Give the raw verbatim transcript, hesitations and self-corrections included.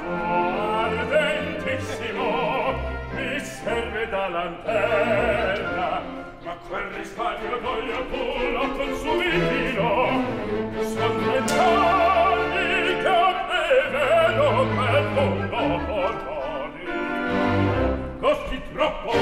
ardentissimo, mi serve da lanterna, ma quel risparmio voglio puro consumino. Son vent'anni che a me vedo quel mondo portare, costi troppo